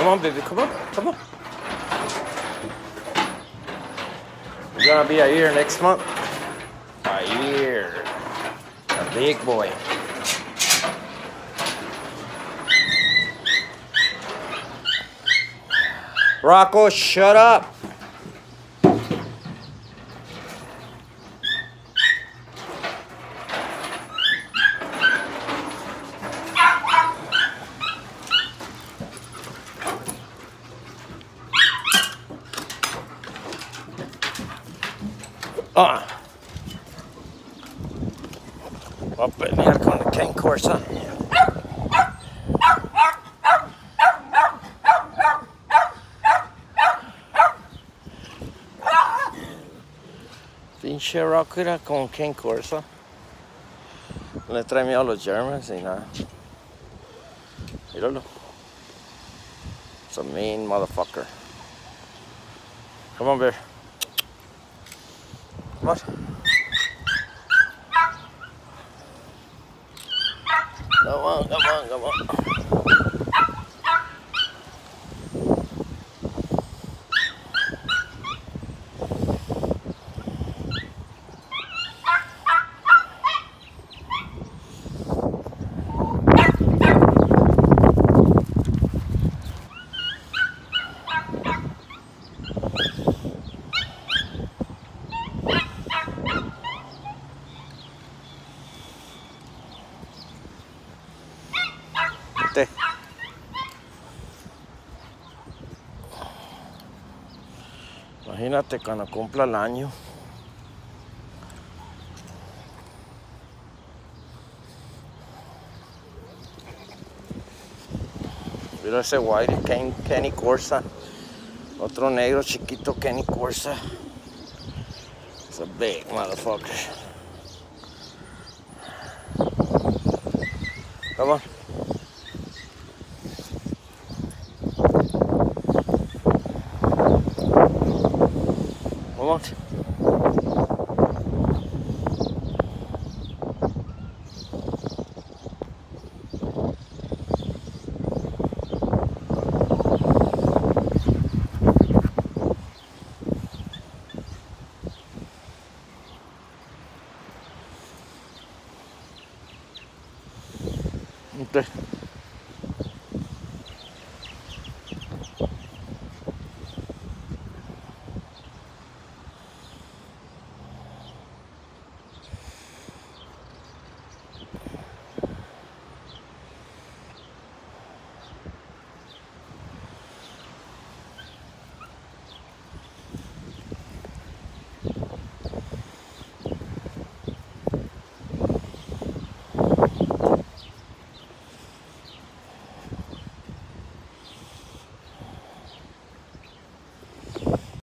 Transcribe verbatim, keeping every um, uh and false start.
Come on, baby. Come on. Come on. You're gonna be a year next month. A year. A big boy. Rocco, shut up. Ah. Va a pelear con el Ken Corsa. Pinche Rocco era con Ken Corsa. Le trae miedo a los Germans y nada. Míralo. It's a mean motherfucker. Come on, bear. Come on. Come on, come on, come on. Vete. Imagínate cuando cumpla el año. Mira ese white, Ken, Kenny Corsa. Otro negro chiquito, Kenny Corsa. It's a big motherfucker. Come on. Come on. Okay.